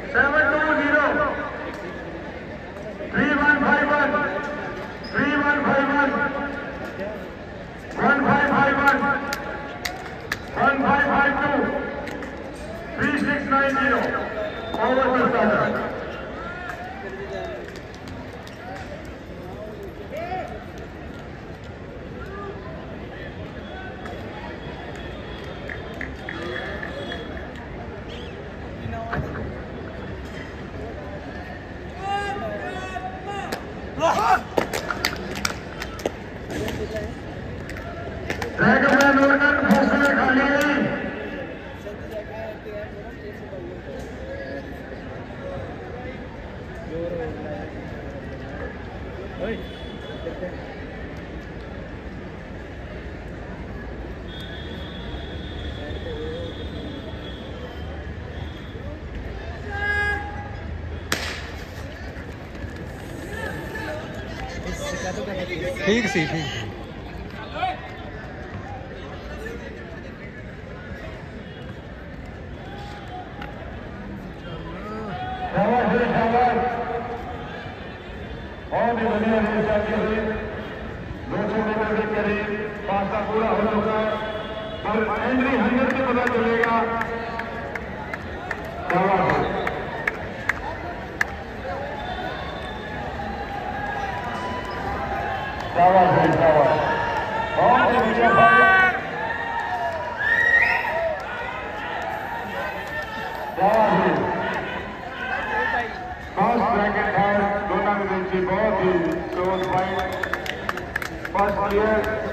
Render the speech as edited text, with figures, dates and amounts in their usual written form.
720 3151 3151 1551 1552 3690 over to starter. ठीक सी ठीक बहुत ही बढ़िया रेस चलती हुई 200 मीटर के करीब पासा पूरा हो चुका है और एंट्री 100 से पता चलेगा। फर्स्ट ब्रैकेट है टूर्नामेंट की बहुत ही क्लोज फाइट फर्स्ट प्लेयर